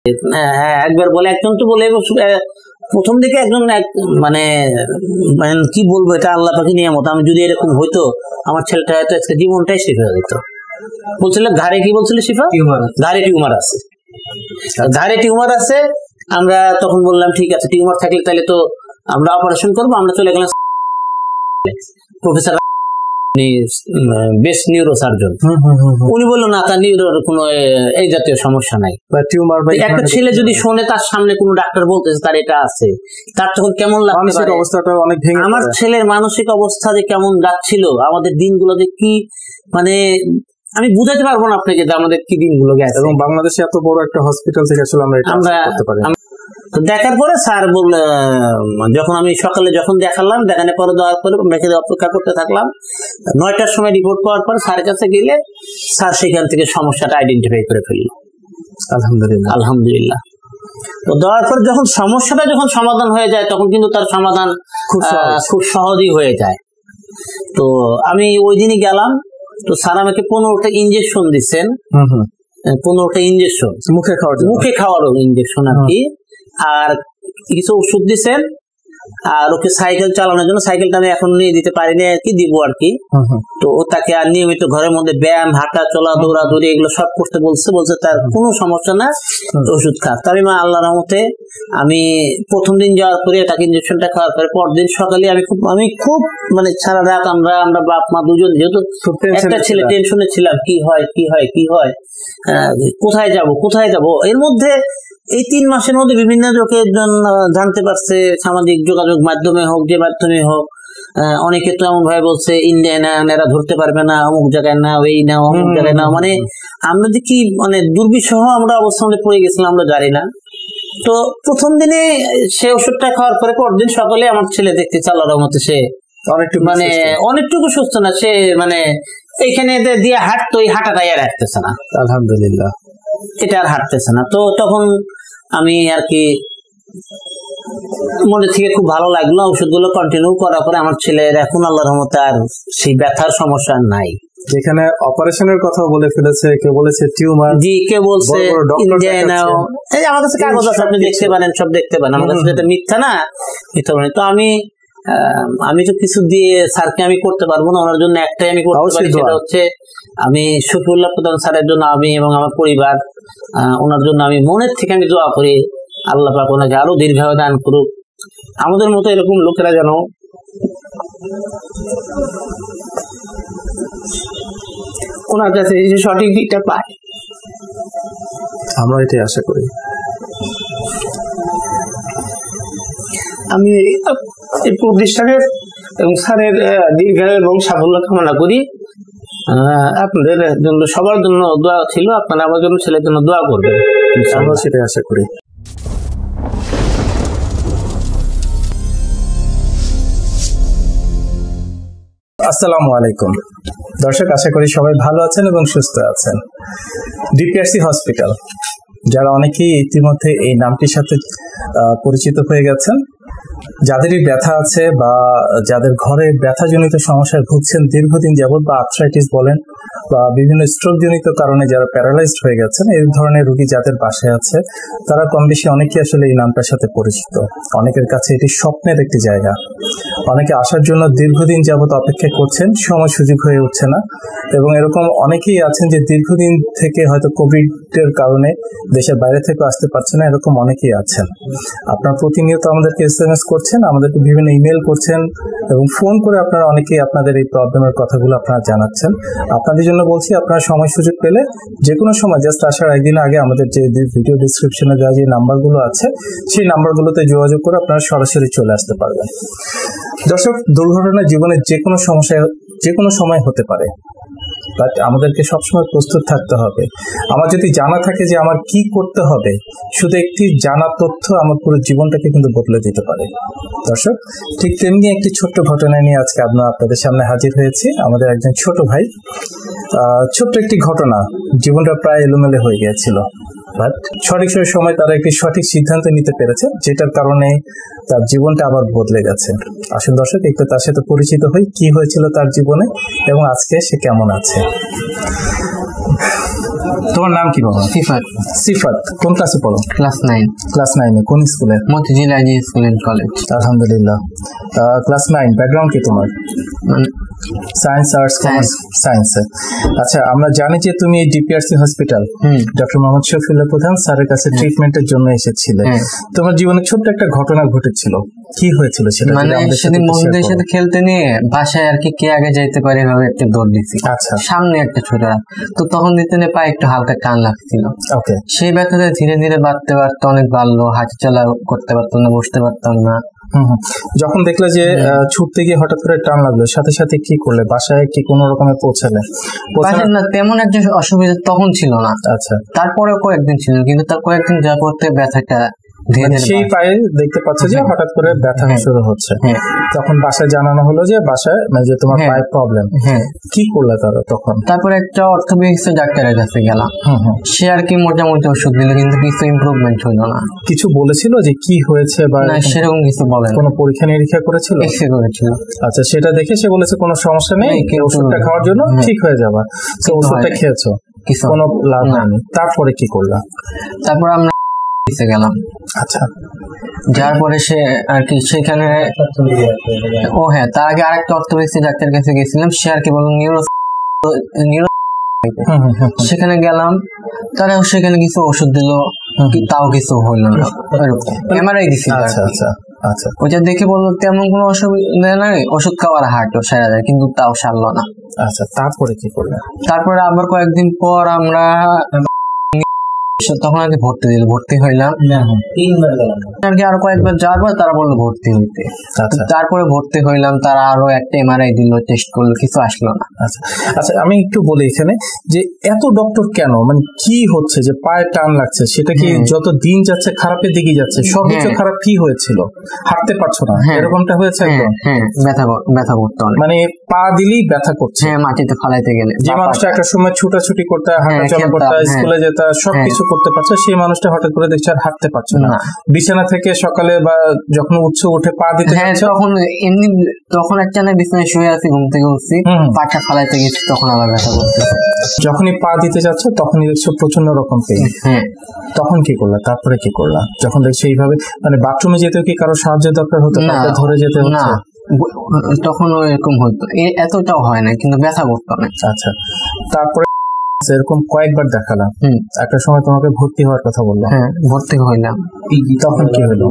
হ্যাঁ একবার বলে, একজন তো বলে প্রথম দিকে একজন মানে কি বলবো, এটা আল্লাহ পাখি নিয়ামত, আমি যদি এরকম হইতো আমার ছেলেটা হয়তো আজকে জীবনটাই শেষ হয়ে যেত। বলছিল ঘাড়ে, কি বলছিল শিফা, ঘাড়ে টিউমার আছে, ঘাড়ে টিউমার আছে। আমরা তখন বললাম ঠিক আছে, টিউমার থাকলে তাহলে তো আমরা অপারেশন করবো। আমরা চলে গেলাম প্রফেসর, বেস্ট নিউরো সার্জন। উনি বললো না, তার নিউরোর কোনো এই জাতীয় সমস্যা নাই। একটা ছেলে যদি শোনে তার সামনে কোনো ডাক্তার বলতেছে তার এটা আছে, তার তখন কেমন লাগছে, অবস্থাটা অনেক ভেঙে। আমার ছেলের মানসিক অবস্থা যে কেমন যাচ্ছিল, আমাদের দিনগুলো যে কি মানে আমি বুঝাতে পারবো না আপনাকে যে আমাদের কি দিনগুলো গেছে। এবং বাংলাদেশে এত বড় একটা হসপিটাল থেকে আসলে আমরা তো দেখার পরে স্যার বলল, যখন আমি সকালে যখন দেখালাম, দেখানোর পরে দেওয়ার পরে অপেক্ষা করতে থাকলাম, 9টার সময় রিপোর্ট পাওয়ার পর স্যারের কাছে গেলে স্যার সেখান থেকে সমস্যাটা আইডেন্টিফাই করে ফেললো। আলহামদুলিল্লাহ আলহামদুলিল্লাহ। তো দেওয়ার পর যখন সমস্যাটা যখন সমাধান হয়ে যায়, তখন কিন্তু তার সমাধান খুব সহজই হয়ে যায়। তো আমি ওই দিনই গেলাম, তো স্যার আমাকে 15টা ইঞ্জেকশন দিচ্ছেন, 15টা ইঞ্জেকশন মুখে খাওয়ার ইঞ্জেকশন আর কি, আর কিছু ওষুধ দিচ্ছেন, আর ওকে সাইকেল চালানোর জন্য, সাইকেলটা আমি এখন নিয়ে দিতে পারিনি আর কি, দিব আর কি। তো ও তাকে আর নিয়মিত ঘরের মধ্যে ব্যায়াম, হাঁটা চলা, দৌড়াদৌড়ি এগুলো সব করতে বলছে তার কোনো সমস্যা না, ওষুধ খা। তারই মা আল্লাহর রহমতে আমি প্রথম দিন যাওয়ার পরে তাকে ইঞ্জেকশনটা খাওয়ার পরে পরদিন সকালে আমি খুব মানে সারা রাত আমরা বাপ মা দুজন, যেহেতু একটা ছেলে, টেনশনে ছিলাম কি হয় কোথায় যাব। এর মধ্যে এই 3 মাসের মধ্যে বিভিন্ন লোকের জানতে পারছে, সামাজিক যোগাযোগ মাধ্যমে হোক, যে মাধ্যমে হোক, অনেকে তো এমন ভাবে বলছে ইন্ডিয়া না, এরা ধরতে পারবে না, অমুক জায়গায় না, ওই না, অমুক জায়গায় না, মানে আমরা যে কি মানে দুর্বিষহ আমরা অবস্থানে পড়ে গেছিলাম আমরা জানি না। তো প্রথম দিনে সে ওষুধটা খাওয়ার পরে পরদিন সকালে আমার ছেলে দেখতেছে আল্লাহর রহমতে সে অনেকটুকু সুস্থ না, সে মানে এইখানে দিয়ে হাঁটতো, এই হাঁটাটাই আর হাঁটতেছে না, আলহামদুলিল্লাহ এটা আর হাঁটতেছে না। তো তখন আমি আর কি মনে থেকে খুব ভালো লাগলো, ওষুধগুলো কন্টিনিউ করার পরে আমার ছেলের এখন আল্লাহর রহমতে আর সেই ব্যথার সমস্যা নাই। যেখানে অপারেশনের কথা বলে ফেলেছে, কেউ বলেছে টিউমার, জি কেউ বলছে ইন্ডিয়া নাও, এই আমার কাছে কাগজ আছে, আপনি দেখতে পারেন, সব দেখতে পারেন, আমার কাছে যেটা মিথ্যা না, মিথ্যা বলে। তো আমি তো কিছু দিয়ে স্যারকে আমি করতে পারবো না, ওনার জন্য একটাই আমি করতে পারি, সেটা হচ্ছে আমি শফিউল্লাহ প্রধান স্যারের জন্য আমি এবং আমার পরিবার, ওনার জন্য আমি মনের থেকে আমি দোয়া করি, আল্লাহ পাক ওনাকে আরো দীর্ঘায়ু দান করুক, আমাদের মতো এরকম লোকেরা যেন ওনার কাছে সঠিক দিকটা পায়, আমরা এটাই আশা করি। আমি এই প্রতিষ্ঠানের এবং স্যারের দীর্ঘায়ু এবং সাফল্য কামনা করি। আপনাদের জন্য সবার জন্য দোয়া ছিল, আপনারা আমার জন্য ছেলের জন্য দোয়া করবেন, আমরা সেটাই আশা করি। আসসালামু আলাইকুম দর্শক, আশা করি সবাই ভালো আছেন এবং সুস্থ আছেন। ডিপিআরসি হসপিটাল, যারা অনেকেই ইতিমধ্যে এই নামটির সাথে পরিচিত হয়ে গেছেন, যাদেরই ব্যথা আছে বা যাদের ঘরে ব্যথাজনিত সমস্যায় ভুগছেন দীর্ঘদিন যাবত, বা আর্থ্রাইটিস বলেন বা বিভিন্ন স্ট্রোক জনিত কারণে যারা প্যারালাইজড হয়ে গেছেন, এই ধরনের রোগী যাদের বাসায় আছে, তারা কম বেশি অনেকেই আসলে এই নামটার সাথে পরিচিত। অনেকের কাছে এটি স্বপ্নের একটি জায়গা, অনেকে আসার জন্য দীর্ঘদিন যাবত অপেক্ষা করছেন, সময় সুযোগ হয়ে উঠছে না, এবং এরকম অনেকেই আছেন যে দীর্ঘদিন থেকে হয়তো কোভিডের কারণে দেশের বাইরে থেকে আসতে পারছে না, এরকম অনেকেই আছেন। আপনারা প্রতিনিয়ত আমাদেরকে SMS করছেন, আমাদেরকে বিভিন্ন ইমেল করছেন এবং ফোন করে আপনারা অনেকেই আপনাদের এই প্রবলেমের কথাগুলো আপনারা জানাচ্ছেন। আপনাদের জন্য বলছি, আপনারা সময় সুযোগ পেলে যে কোনো সময় জাস্ট আসার একদিন আগে আমাদের যে ভিডিও ডিসক্রিপশনে দেওয়া যে নাম্বারগুলো আছে, সেই নাম্বারগুলোতে যোগাযোগ করে আপনারা সরাসরি চলে আসতে পারবেন। দর্শক, দুর্ঘটনা জীবনের যে কোনো সমস্যায় যে কোনো সময় হতে পারে, বাট আমাদেরকে সবসময় প্রস্তুত থাকতে হবে। আমার যদি জানা থাকে যে আমার কি করতে হবে, শুধু একটি জানা তথ্য আমার পুরো জীবনটাকে কিন্তু বদলে দিতে পারে। দর্শক, ঠিক তেমনি একটি ছোট্ট ঘটনা নিয়ে আজকে আপনাদের সামনে হাজির হয়েছি। আমাদের একজন ছোট ভাই, ছোট্ট একটি ঘটনা, জীবনটা প্রায় এলোমেলো হয়ে গিয়েছিল, বাট সঠিক সময় তারা একটি সঠিক সিদ্ধান্ত নিতে পেরেছে, যেটার কারণে তার জীবনটা আবার বদলে গেছে। আসুন দর্শক, একটু তার সাথে পরিচিত হই, কি হয়েছিল তার জীবনে এবং আজকে সে কেমন আছে। তোমার নাম কি বাবা? সিফাত। সিফাত, কোন ক্লাসে পড়ো? ক্লাস 9। ক্লাস 9 এ কোন স্কুলে? Motijheel I G school and college. আলহামদুলিল্লাহ। ক্লাস 9, ব্যাকগ্রাউন্ড কি তোমার? Science, arts, commerce? সায়েন্সে। আচ্ছা, আমরা জানি যে তুমি D P R C hospital doctor Mohammad Shafiullah Pradhan স্যারের কাছে ট্রিটমেন্টের জন্য এসেছিলে। তোমার জীবনে ছোট্ট একটা ঘটনা ঘটেছিল, কি হয়েছিল সেটা? মানে সেদিন বন্ধুদের সাথে খেলতে নিয়ে বাসায় আর কি কে আগে যাইতে পারে এভাবে একটা দৌড় দিছি। আচ্ছা, সামনে একটা ছোটরা, তো তখন দিতে নিয়ে পায়ে একটু হালকা টান লাগছিল। ওকে, সেই ব্যথাটা ধীরে ধীরে বাড়তে বাড়তে অনেক বাড়লো, হাঁটা চলা করতে পারতাম না, বসতে পারতাম না। যখন দেখলে যে ছুটতে গিয়ে হঠাৎ করে টান লাগলো, সাথে সাথে কি করলে? বাসায় কি কোনো রকমে পৌঁছালে? না, তেমন একটা অসুবিধা তখন ছিল না। আচ্ছা, তারপরে কয়েকদিন ছিল, কিন্তু তার কয়েকদিন যা করতে ব্যথাটা সেই পায়ে দেখতে পাচ্ছে যে হঠাৎ করে ব্যথা শুরু হচ্ছে। তখন বাসায় জানানো হলো যে বাসায় যে তোমার পায়ে প্রবলেম। কি করলে তারা তখন? তারপরে একটা অর্থোপেডিক্স ডাক্তারের কাছে গেলাম। সে আর কি মোটামুটি ওষুধ দিল, কিন্তু কিছু ইমপ্রুভমেন্ট হলো না। কিছু বলেছিল যে কি হয়েছে বা সেরকম কিছু বলে? কোনো পরীক্ষা নিরীক্ষা করেছিল? এক্সরে করেছিল। আচ্ছা, সেটা দেখে সে বলেছে কোনো সমস্যা নেই, ওষুধটা খাওয়ার জন্য ঠিক হয়ে যাবা। তো ওষুধটা খেয়েছো, কোনো লাভ হয়নি। তারপরে কি করলাম? তারপর আমরা গেলাম। আচ্ছা, যার পরে সে আর কি সেখানে তার আগে আরেকটা অর্থোপেডিক্স ডাক্তারের কাছে গেছিলাম। সে আর কি বলল সেখানে গেলাম, তারা সেখানে কিছু ওষুধ দিল, তাও কিছু হইল না। এমআরআই দিছি। আচ্ছা আচ্ছা আচ্ছা, ওইটা দেখে বললো তেমন কোনো অসুবিধা নাই, ওষুধ খাওয়ার হাঁটো সেরা যায়, কিন্তু তাও সারলো না। আচ্ছা, তারপরে কি করলে? তারপরে আবার কয়েকদিন পর আমরা তখন আর কি ভর্তি দিল, ভর্তি হইলাম আর কি। আরো কয়েকবার যাওয়ার পর তারা বললো ভর্তি হইতে। তারপরে ভর্তি হইলাম, তারা আরো একটা এমআরআই দিল, টেস্ট করলো, কিছু আসলো না। আচ্ছা আচ্ছা, আমি একটু বলি এখানে যে এত ডক্টর কেন, মানে কি হচ্ছে যে পায়ে টান লাগছে? সেটা কি যত দিন যাচ্ছে খারাপের দিকে যাচ্ছে? সর্বোচ্চ খারাপ কি হয়েছিল? হাঁটতে পারছো না, এরকমটা হয়েছে? একদম ব্যথা করতো, মানে পা দিলেই ব্যথা করছে। মাটিতে ফালাইতে গেলে যে মানুষটা একটা সময় ছুটাছুটি করতে, হাঁটাচলা করতে, স্কুলে যেতে, সবকিছু করতে পারছে, সেই মানুষটা হঠাৎ করে দেখছে আর হাঁটতে পারছে না। বিছানা থেকে সকালে বা যখন উঠে পা দিতে তখন একটা না বিছানায় শুয়ে আছি, ঘুম থেকে উঠছি, পাটা ফালাইতে গেছি, তখন আবার ব্যথা করতেছে। যখনই পা দিতে যাচ্ছ তখনই দেখছো প্রচন্ড রকম পেইন। তখন কি করলা? তারপরে কি করলা যখন দেখছো এইভাবে? মানে বাথরুমে যেতে কি কারো সাহায্য দরকার হতো? ধরে যেতে হতো? তখন এরকম হতো, এতটাও হয় না, কিন্তু ব্যথা করতো না। আচ্ছা, তারপরে এরকম কয়েকবার দেখালাম, একটা সময় তোমাকে ভর্তি হওয়ার কথা বললো। ভর্তি হইলাম। তখন কি হলো?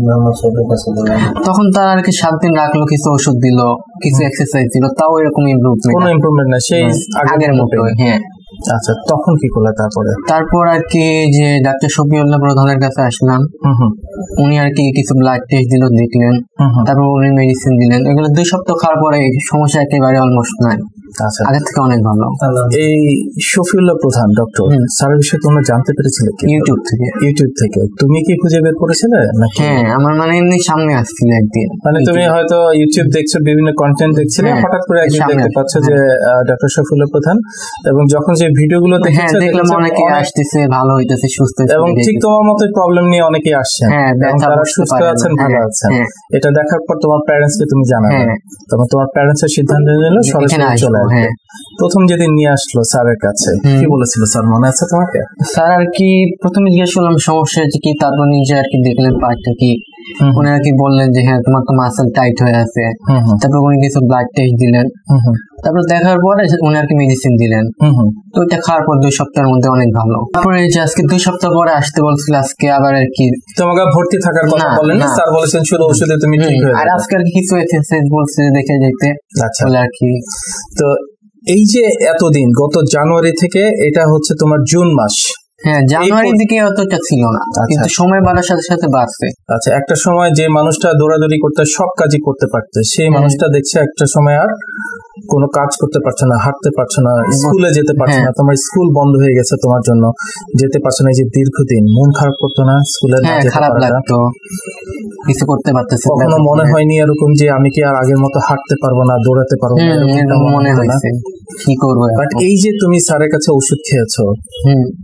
তখন তার আর কি 7 দিন রাখলো, কিছু ওষুধ দিল, কিছু এক্সারসাইজ দিল, তাও এরকম ইমপ্রুভমেন্ট না, সেই আগের মতো। আচ্ছা, তখন কি করলে? তারপর আর কি যে ডাক্তার শফিউল্লাহ প্রধানের কাছে আসলাম। উনি আর কি কিছু ব্লাড টেস্ট দিল, দেখলেন, তারপর উনি মেডিসিন দিলেন। এগুলো 2 সপ্তাহ খাওয়ার পরে সমস্যা একেবারে অলমোস্ট নাই, আগের থেকে অনেক ভালো। এই শফিউল্লাহ প্রধান ডক্টর স্যারের বিষয়ে তোমরা জানতে পেরেছিলে কি? ইউটিউব থেকে। তুমি কি খুঁজে বের করেছিলে নাকি? আমার মানে এমনি সামনে আসছিল একদিন, মানে তুমি হয়তো ইউটিউব দেখছো, বিভিন্ন কন্টেন্ট দেখছিলে, হঠাৎ করে একদিন দেখতে পাচ্ছ যে ডক্টর শফিউল্লাহ প্রধান, এবং যখন যে ভিডিওগুলো দেখেছো দেখলাম অনেকে আসতেছে, ভালো হইতেছে, সুস্থ, এবং ঠিক তোমার মতো প্রবলেম নিয়ে অনেকেই আসছেন, তারা সুস্থ আছেন, ভালো আছেন। এটা দেখার পর তোমার প্যারেন্টস কে তুমি জানালে, তোমার প্যারেন্টস এর সিদ্ধান্ত নিল সরাসরি চলে আসবে। প্রথম যেদিন নিয়ে আসলো স্যারের কাছে, কি বলেছিল স্যার, মনে আছে তোমাকে? স্যার আর কি প্রথমে জিজ্ঞেস করলাম সমস্যা হচ্ছে কি, তারপর নিজে আর কি দেখলেন পার্টটা কি। উনি আর কি বললেন যে হ্যাঁ তোমার তো মাসেল টাইট হয়ে আছে। তারপর উনি কিছু ব্লাড টেস্ট দিলেন, তারপর দেখার পরে উনি আর কি মেডিসিন দিলেন। তো ওইটা খাওয়ার পর 2 সপ্তাহের মধ্যে অনেক ভালো। তারপরে এই যে আজকে 2 সপ্তাহ পরে আসতে বলছিল, আজকে আবার আর কি তোমাকে ভর্তি থাকার কথা বলেন না, স্যার বলেছেন শুধু ওষুধে তুমি ঠিক হয়ে যাবে। আর আজকে আর কিছু এক্সারসাইজ বলছে দেখে যেতে। আচ্ছা, আর কি তো এই যে এতদিন, গত জানুয়ারি থেকে এটা হচ্ছে তোমার জুন মাস। জানুয়ারির দিকে অতটা ছিল না, কিন্তু সময় বাড়ার সাথে সাথে বাড়ছে। আচ্ছা, একটা সময় যে মানুষটা দৌড়াদৌড়ি করতে, সব কাজই করতে পারতো, সেই মানুষটা দেখছে একটা সময় আর কোনো কাজ করতে পারছে না, হাঁটতে পারছে না, স্কুলে যেতে পারছে না, তোমার স্কুল বন্ধ হয়ে গেছে, তোমার জন্য যেতে পারছে না। এই যে দীর্ঘদিন মন খারাপ করতো না? স্কুলে খারাপ লাগতো, কিছু করতে পারতেছে, কখনো মনে হয়নি এরকম যে আমি কি আর আগের মতো হাঁটতে পারবো না, দৌড়াতে পারবো না? মনে হয়েছে, কি করবো। বাট এই যে তুমি স্যারের কাছে ওষুধ খেয়েছো,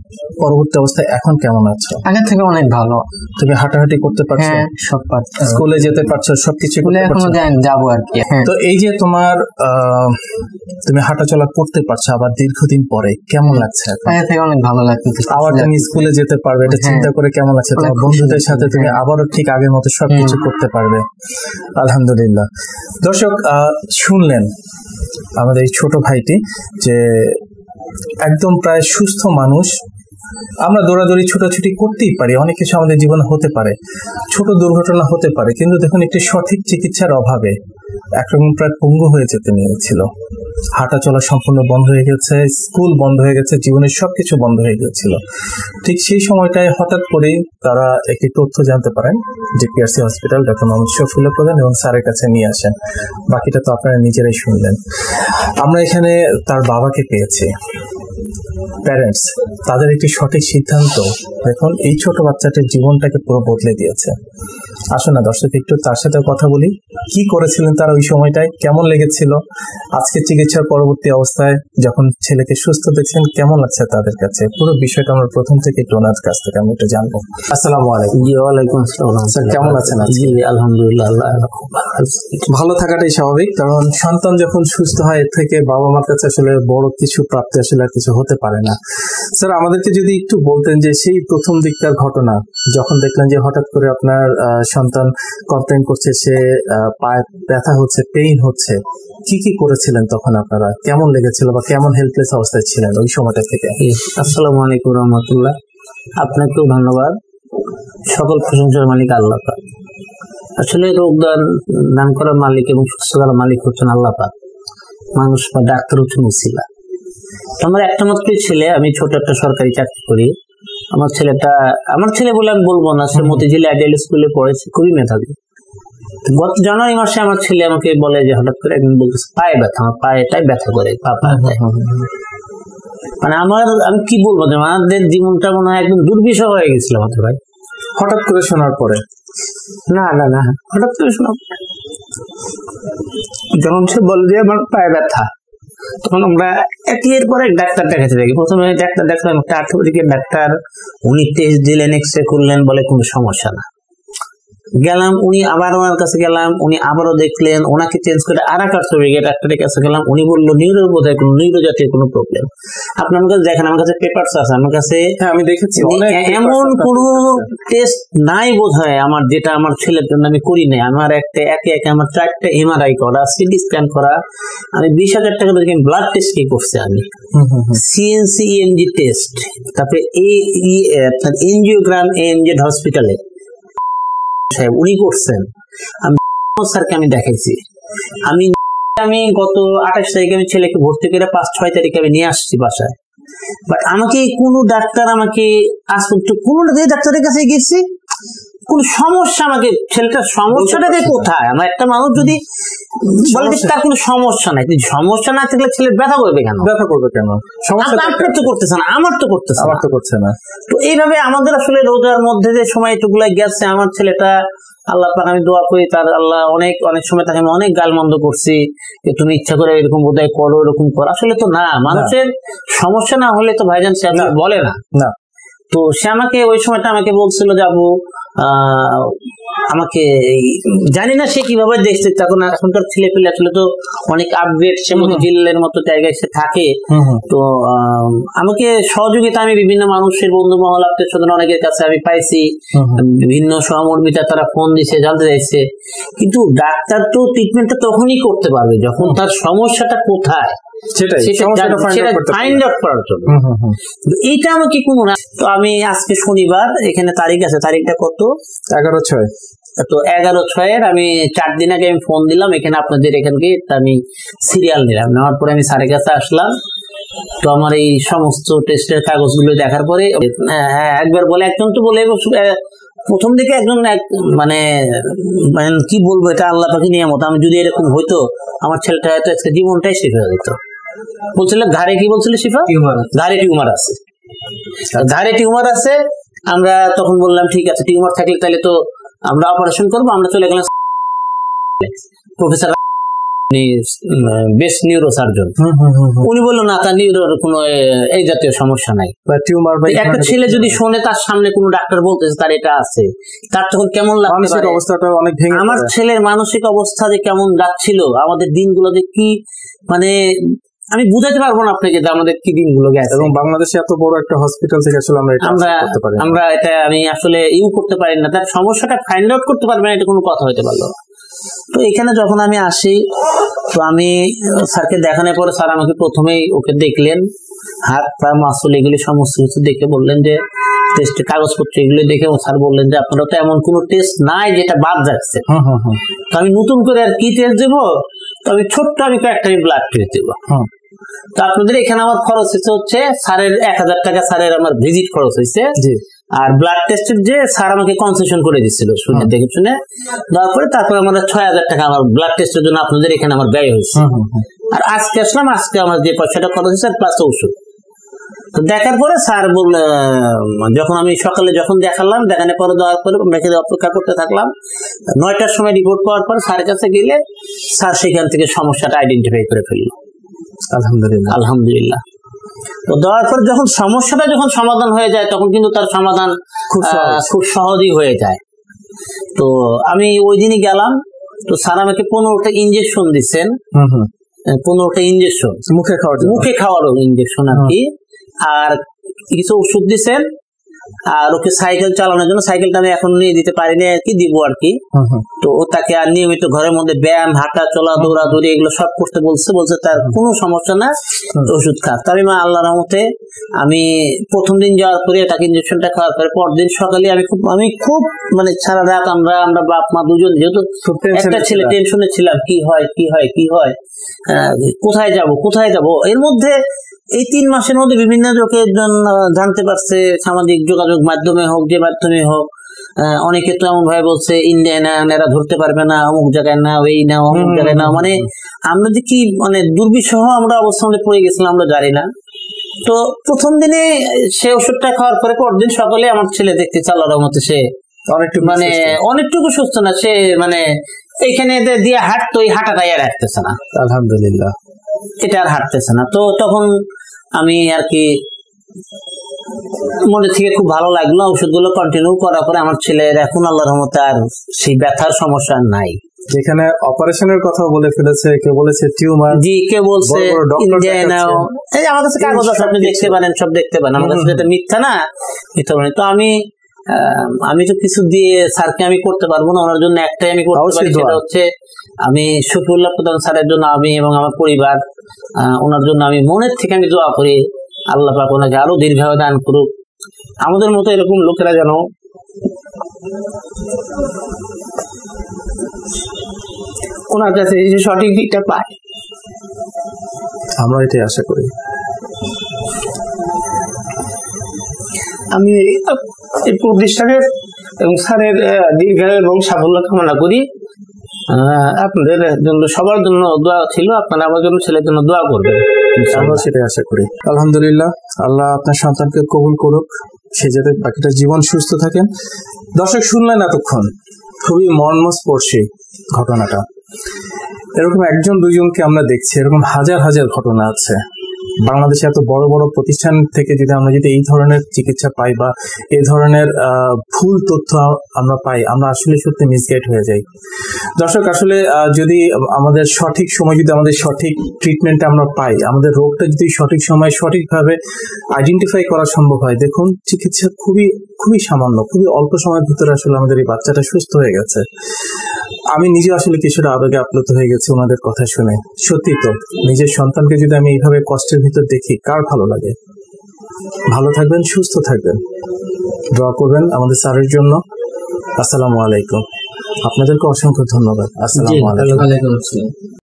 পরবর্তী অবস্থায় এখন কেমন আছো? আগের থেকে অনেক ভালো। তুমি হাঁটাহাঁটি করতে পারছো? হ্যাঁ, সব পারছি। স্কুলে যেতে পারছো, সবকিছু করতে পারছো? এখনো যাবো আর কি। তো এই যে তুমি হাঁটাচলা করতে পারছো আবার দীর্ঘদিন পরে, কেমন লাগছে? আগের থেকে অনেক ভালো লাগছে। আবার তুমি স্কুলে যেতে পারবে, এটা চিন্তা করে কেমন লাগছে? তোমার বন্ধুদের সাথে তুমি আবারও ঠিক আগের মতো সবকিছু করতে পারবে। আলহামদুলিল্লাহ। দর্শক, শুনলেন আমাদের এই ছোট ভাইটি যে একদম প্রায় সুস্থ মানুষ। আমরা দৌড়াদৌড়ি ছোটাছুটি করতেই পারি, অনেক কিছু আমাদের জীবনে হতে পারে, ছোট দুর্ঘটনা হতে পারে, কিন্তু দেখুন একটি সঠিক চিকিৎসার অভাবে একরকম প্রায় পঙ্গু হয়ে যেতে নিয়েছিল। হাঁটা চলা সম্পূর্ণ বন্ধ হয়ে গেছে, স্কুল বন্ধ হয়ে গেছে, জীবনের সবকিছু বন্ধ হয়ে গিয়েছিল। ঠিক সেই সময়টায় হঠাৎ করেই তারা একটি তথ্য জানতে পারেন, D P R C hospital doctor Mohammad Shafiullah Pradhan এবং স্যারের কাছে নিয়ে আসেন। বাকিটা তো আপনারা নিজেরাই শুনলেন। আমরা এখানে তার বাবাকে পেয়েছি, প্যারেন্টস, তাদের একটি সঠিক সিদ্ধান্ত দেখুন এই ছোট বাচ্চাটির জীবনটাকে পুরো বদলে দিয়েছে। আসুন না দর্শক, একটু তার সাথে কথা বলি, কি করেছিলেন তারা ওই সময়টায়, কেমন লেগেছিল, আজকে চিকিৎসার পরবর্তী অবস্থায় যখন ছেলেকে সুস্থ দেখছেন কেমন লাগছে তাদের কাছে, পুরো বিষয়টা আমরা প্রথম থেকে একটু ওনার কাছ থেকে আমি একটু জানবো। আসসালামু আলাইকুম। জি, ওয়ালাইকুম আসসালাম। স্যার কেমন আছেন? জি আলহামদুলিল্লাহ, আল্লাহ খুব ভালো আছে। ভালো থাকাটাই স্বাভাবিক, কারণ সন্তান যখন সুস্থ হয় এর থেকে বাবা মার কাছে আসলে বড় কিছু প্রাপ্তি আসলে আর কিছু হতে পারে না। স্যার আমাদেরকে যদি একটু বলতেন যে সেই প্রথম দিককার ঘটনা, যখন দেখলেন যে হঠাৎ করে আপনার সন্তান কমপ্লেন করছে, সে পায়ে ব্যথা হচ্ছে, পেইন হচ্ছে, কি কি করেছিলেন তখন আপনারা, কেমন লেগেছিল বা কেমন হেল্পলেস অবস্থায় ছিলেন ওই সময়টা থেকে? আসসালামু আলাইকুম রহমতুল্লাহ। আপনাকেও ধন্যবাদ। সকল প্রশংসার মালিক আল্লাহ পাক। আসলে রোগ দান করার মালিক এবং সুস্থ করার মালিক হচ্ছেন আল্লাহ পাক, মানুষ বা ডাক্তার হচ্ছেন উসিলা। আমার একটা মাত্র ছেলে, আমি ছোট একটা সরকারি চাকরি করি। আমার ছেলে বলে আমি বলবো না, সে মতিঝিল আইডিয়াল স্কুলে পড়েছে, খুবই মেধাবী। গত জানুয়ারি মাসে আমার ছেলে আমাকে বলে যে হঠাৎ করে একদিন বলতেছে পায়ে ব্যথা, আমার পায়েটাই ব্যথা করে, মানে আমি কি বলবো, আমাদের জীবনটা মনে হয় একদম দুর্বিষহ হয়ে গেছিল আমাদের ভাই। হঠাৎ করে শোনার পরে? না, হঠাৎ করে শোনার যখন সে বলে যে আমার পায়ে ব্যথা, তখন আমরা একের পর এক ডাক্তার দেখাতে থাকি। প্রথমে ডাক্তার দেখলাম, একটা আর্থোপেডিকের ডাক্তার, উনি টেস্ট দিলেন, এক্সরে করলেন, বলে কোনো সমস্যা না। গেলাম, উনি আবার ওনার কাছে গেলাম, উনি আবারও দেখলেন, ওনাকে চেঞ্জ করে আর এক আর্থোপেডিক ডাক্তারের কাছে গেলাম, উনি বললো নিউরোর বোধহয় কোনো নিউরো জাতীয় কোনো প্রবলেম। আপনি আমার কাছে দেখেন, আমার কাছে পেপারস আছে, আমার কাছে আমি দেখেছি এমন কোনো টেস্ট নাই বোধহয় আমার, যেটা আমার ছেলের জন্য আমি করি নাই। আমার একে আমার 4টা এমআরআই করা, সিটি স্ক্যান করা, আমি 20,000 টাকা দিয়ে ব্লাড টেস্ট কি করছি, আমি সিএনসি ইএমজি টেস্ট, তারপরে এনজিওগ্রাম এএমজেড হসপিটালে সাহেব উনি করছেন, আমি স্যারকে আমি দেখাইছি। আমি গত 28 তারিখে আমি ছেলেকে ভর্তি করে 5-6 তারিখে আমি নিয়ে আসছি বাসায়। বাট আমাকে কোনো ডাক্তার, আমাকে আজ পর্যন্ত কোনো ডাক্তারের কাছে গেছি, কোন সমস্যা, আমাকে ছেলেটার সমস্যাটা কোথায়, আমার একটা মানুষ যদি বলে তার কোনো সমস্যা নাই, সমস্যা না থাকলে ছেলে ব্যথা করবে কেন? আপনার তো করতেছে না, আমার তো করতেছে না। তো এইভাবে আমাদের আসলে রোজার মধ্যে যে সময় এটুকুলা গেছে, আমার ছেলেটা আল্লাহ পাক, আমি দোয়া করি তার, আল্লাহ অনেক সময় তাকে আমি অনেক গালমন্দ করছি যে তুমি ইচ্ছা করে এরকম বোধহয় করো, এরকম করো। আসলে তো না, মানুষের সমস্যা না হলে তো ভাইজান সে বলে না। তো সে আমাকে ওই সময়টা আমাকে বলছিল যে আবু আমাকে, জানি না সে কিভাবে দেখছে, তখন এখনকার ছেলে পেলে আসলে তো অনেক আপগ্রেড, সে মতিঝিলের মতো জায়গায় সে থাকে। তো আমাকে সহযোগিতা আমি বিভিন্ন মানুষের, বন্ধু মহল, আত্মীয় স্বজন অনেকের কাছে আমি পাইছি, বিভিন্ন সহমর্মিতা, তারা ফোন দিছে, জানতে চাইছে। কিন্তু ডাক্তার তো ট্রিটমেন্টটা তখনই করতে পারবে যখন তার সমস্যাটা কোথায় ফাইন্ড আউট করার জন্য। এইটা আমাকে কোনো না। তো আমি আজকে শনিবার, এখানে তারিখ আছে, তারিখটা কত? 11/6। তো 11/6 আমি 4 দিন আগে আমি ফোন দিলাম এখানে আপনাদের এখানকে, আমি সিরিয়াল নিলাম, নেওয়ার পরে আমি স্যারের কাছে আসলাম। তো আমার এই সমস্ত টেস্টের কাগজগুলো দেখার পরে একবার বলে, একজন তো বলে প্রথম দিকে একজন মানে কি বলবো, এটা আল্লাহ পাখি নিয়ামত, আমি যদি এরকম হইতো আমার ছেলেটা হয়তো আজকে জীবনটাই শেষ হয়ে যেত। বলছিল ঘাড়ে, কি বলছিল শিফা, ঘাড়ে টিউমার আছে, ঘাড়ে টিউমার আছে। আমরা তখন বললাম ঠিক আছে, টিউমার থাকলে তাহলে তো আমরা অপারেশন করবো। আমরা চলে গেলাম প্রফেসর বেস্ট নিউরো সার্জন। উনি বললো না, তার নিউরোর কোনো এই জাতীয় সমস্যা নাই। একটা ছেলে যদি শোনে তার সামনে কোনো ডাক্তার বলতেছে তার এটা আছে, তার তখন কেমন লাগছে? অবস্থাটা অনেক ভেঙে, আমার ছেলের মানসিক অবস্থা যে কেমন যাচ্ছিল, আমাদের দিনগুলো যে কি, মানে আমি বুঝাতে পারবো না আপনাকে যে আমাদের কি দিনগুলো গেছে। এবং বাংলাদেশে এত বড় একটা হসপিটাল থেকে আসলে আমরা এটা আমি আসলে করতে পারি না, তার সমস্যাটা ফাইন্ড আউট করতে পারবে না, এটা কোনো কথা হইতে পারলো। তো এখানে যখন আমি আসি, তো আমি স্যারকে দেখানোর পরে স্যার আমাকে প্রথমেই ওকে দেখলেন, হাত পা মাসুল এগুলি সমস্ত কিছু দেখে বললেন যে টেস্টের কাগজপত্র এগুলো দেখে স্যার বললেন যে আপনারা তো এমন কোনো টেস্ট নাই যেটা বাদ যাচ্ছে। তো আমি নতুন করে আর কি টেস্ট দেবো, তো আমি ছোট্ট কয়েকটা ব্লাড টেস্ট দেবো। তো আপনাদের এখানে আমার খরচ হচ্ছে স্যারের 1000 টাকা, স্যারের আমার ভিজিট খরচ হয়েছে, আর ব্লাড টেস্টের যে স্যার আমাকে কনসেশন করে দিচ্ছিল শুনে দেখে শুনে দেওয়ার পরে তারপরে আমার 6000 টাকা আমার ব্লাড টেস্টের জন্য আপনাদের এখানে আমার ব্যয় হয়েছে। আর আজকে আসলাম, আজকে আমার যে পয়সাটা খরচ হয়েছে প্লাস ওষুধ। তো দেখার পরে স্যার বলল, যখন আমি সকালে যখন দেখালাম, দেখানোর পরে দেওয়ার পরে অপেক্ষা করতে থাকলাম, 9টার সময় রিপোর্ট পাওয়ার পর স্যারের কাছে গেলে স্যার সেখান থেকে সমস্যাটা আইডেন্টিফাই করে ফেললো। আলহামদুলিল্লাহ আলহামদুলিল্লাহ। তো দেওয়ার পর যখন সমস্যাটা যখন সমাধান হয়ে যায়, তখন কিন্তু তার সমাধান খুব সহজই হয়ে যায়। তো আমি ওই দিনই গেলাম, তো স্যার আমাকে 15টা ইঞ্জেকশন দিচ্ছেন, 15টা ইঞ্জেকশন মুখে খাওয়ারও ইঞ্জেকশন আর কি, আর কিছু ওষুধ দিচ্ছেন, আর ওকে সাইকেল চালানোর জন্য, সাইকেলটা আমি এখন নিয়ে দিতে পারিনি আর কি, দিব আর কি। তো ও তাকে আর নিয়মিত ঘরের মধ্যে ব্যায়াম, হাঁটা চলা, দৌড়াদৌড়ি এগুলো সব করতে বলছে তার কোনো সমস্যা না, ওষুধ খা। তবে মা আল্লাহর রহমতে আমি প্রথম দিন যাওয়ার পরে তাকে ইঞ্জেকশনটা খাওয়ার পরে পরদিন সকালে আমি খুব মানে সারা রাত আমরা বাপ মা দুজন, যেহেতু একটা ছেলে, টেনশনে ছিলাম, কি হয় কোথায় যাব। এর মধ্যে এই 3 মাসের মধ্যে বিভিন্ন লোকের জানতে পারছে, সামাজিক যোগাযোগ মাধ্যমে হোক, যে মাধ্যমে হোক, অনেকে তো এমন ভাবে বলছে ইন্ডিয়া না, এরা ধরতে পারবে না, অমুক জায়গায় না, ওই না অমুক জায়গায় না, মানে আমরা যে কি মানে দুর্বিষহ আমরা অবস্থানে পড়ে গেছিলাম আমরা জানি না। তো প্রথম দিনে সে ওষুধটা খাওয়ার পরে পরদিন সকালে আমার ছেলে দেখতে আল্লাহর মতো সে অনেকটুকু সুস্থ না, সে মানে এইখানে দিয়ে হাঁটতো, এই হাঁটাটাই আর হাঁটতেছে না, আলহামদুলিল্লাহ, এটা আর হাঁটতেছে না। তো তখন আমি আর কি মনে থেকে খুব ভালো লাগলো, ওষুধগুলো কন্টিনিউ করার পরে আমার ছেলের এখন আল্লাহর রহমতে আর সেই ব্যথার সমস্যা নাই। যেখানে অপারেশনের কথা বলে ফেলেছে, কেউ বলেছে টিউমার, জি কেউ বলছে ইন্ডিয়ায় নাও, এই আমার কাছে কাগজ আছে, আপনি দেখতে পারেন, সব দেখতে পারেন, আমার কাছে এটা মিথ্যা না, মিথ্যা মানে। তো আমি তো কিছু দিয়ে স্যারকে আমি করতে পারবো না, ওনার জন্য একটাই আমি করতে পারি, সেটা হচ্ছে আমি শফিউল্লাহ প্রধান স্যারের জন্য আমি এবং আমার পরিবার, ওনার জন্য আমি মনের থেকে আমি দোয়া করি, আল্লাহ পাক ওনাকে আরো দীর্ঘায়ু দান করুক, আমাদের মতো এরকম লোকেরা যেন ওনার কাছে এসে সঠিক দিকটা পায়, আমরা এটাই আশা করি। আমি এই প্রতিষ্ঠানের এবং স্যারের দীর্ঘায়ু এবং সাফল্য কামনা করি। আপনাদের জন্য সবার জন্য দোয়া ছিল, আপনারা আমার জন্য ছেলের জন্য দোয়া করবেন, আমরা সেটাই আশা করি। আলহামদুলিল্লাহ, আল্লাহ আপনার সন্তানকে কবুল করুক, সে যাতে বাকিটা জীবন সুস্থ থাকেন। দর্শক শুনলেন এতক্ষণ, খুবই মর্মস্পর্শী ঘটনাটা। এরকম একজন দুইজনকে আমরা দেখছি, এরকম হাজার হাজার ঘটনা আছে বাংলাদেশে। এত বড় বড় প্রতিষ্ঠান থেকে আমরা যদি এই ধরনের চিকিৎসা পাই বা এই ধরনের ভুল তথ্য আমরা পাই, আমরা আসলে সত্যি মিসগাইড হয়ে যাই। দর্শক, আসলে যদি আমাদের সঠিক সময়, যদি আমাদের সঠিক ট্রিটমেন্ট আমরা পাই, আমাদের রোগটা যদি সঠিক সময় সঠিকভাবে আইডেন্টিফাই করা সম্ভব হয়, দেখুন চিকিৎসা খুবই খুবই সামান্য, খুবই অল্প সময়ের ভিতরে আসলে আমাদের এই বাচ্চাটা সুস্থ হয়ে গেছে। আমি নিজে আসলে কিছুটা আবেগে আপ্লুত হয়ে গেছি ওনাদের কথা শুনে। সত্যি তো, নিজের সন্তানকে যদি আমি এইভাবে কষ্টের ভিতর দেখি, কার ভালো লাগে? ভালো থাকবেন, সুস্থ থাকবেন, দোয়া করবেন আমাদের স্যারের জন্য। আসসালামু আলাইকুম। আপনাদেরকে অসংখ্য ধন্যবাদ। আসসালামু আলাইকুম।